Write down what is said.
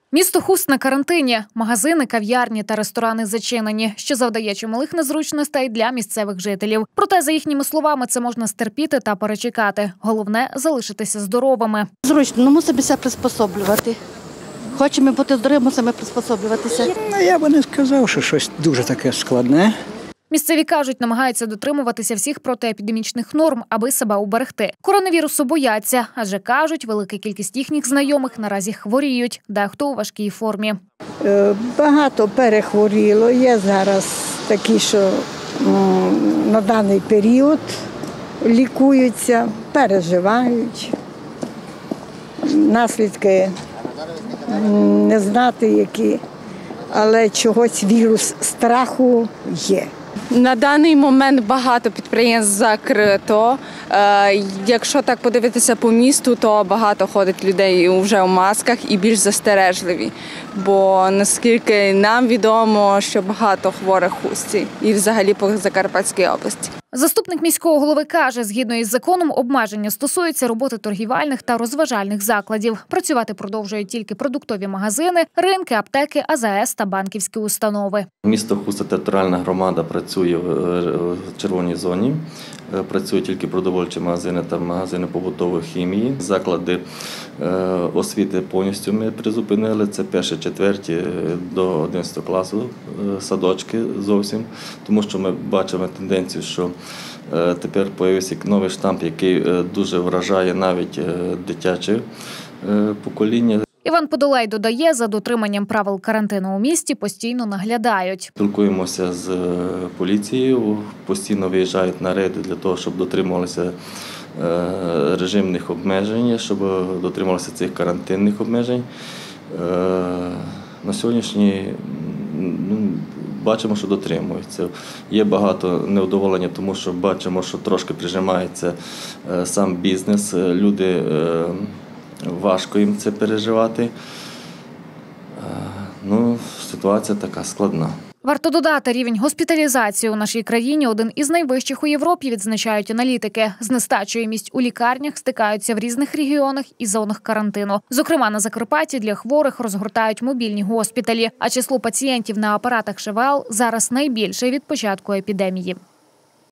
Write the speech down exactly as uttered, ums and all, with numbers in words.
Місто Хуст на карантині. Магазини, кав'ярні та ресторани зачинені, що завдає чималих незручностей для місцевих жителів. Проте, за їхніми словами, це можна стерпіти та перечекати. Головне – залишитися здоровими. Зручно, ну мусимо себе приспособлювати. Хочемо бути здоровими, мусимо приспособлюватися. Я би не сказав, що щось дуже таке складне. Місцеві кажуть, намагаються дотримуватися всіх протиепідемічних норм, аби себе уберегти. Коронавірусу бояться, адже, кажуть, велика кількість їхніх знайомих наразі хворіють, дехто у важкій формі. Багато перехворіло. Є зараз такі, що на даний період лікуються, переживають. Наслідки не знати які, але чогось вірус страху є. На даний момент багато підприємств закрито. Якщо так подивитися по місту, то багато ходить людей вже у масках і більш застережливі. Бо наскільки нам відомо, що багато хворих у Хусті і взагалі по Закарпатській області. Заступник міського голови каже, згідно із законом, обмеження стосуються роботи торгівельних та розважальних закладів. Працювати продовжують тільки продуктові магазини, ринки, аптеки, А З С та банківські установи. Місто Хуст, територіальна громада, працює в червоній зоні. Працюють тільки продовольчі магазини та магазини побутової хімії. Заклади освіти повністю ми призупинили. Це перші, четверті до одинадцятого класу садочки зовсім. Тому що ми бачимо тенденцію, що тепер з'явився новий штамп, який дуже вражає навіть дитяче покоління. Іван Подолей додає, за дотриманням правил карантину у місті постійно наглядають. Спілкуємося з поліцією, постійно виїжджають на рейди для того, щоб дотримувалися режимних обмежень, щоб дотримувалися цих карантинних обмежень. На сьогоднішній ну, бачимо, що дотримуються. Є багато невдоволення, тому що бачимо, що трошки прижимається сам бізнес, люди. Важко їм це переживати. Ну, ситуація така складна. Варто додати, рівень госпіталізації у нашій країні один із найвищих у Європі, відзначають аналітики. З нестачею місць у лікарнях стикаються в різних регіонах і зонах карантину. Зокрема, на Закарпатті для хворих розгортають мобільні госпіталі, а число пацієнтів на апаратах Ш В Л зараз найбільше від початку епідемії.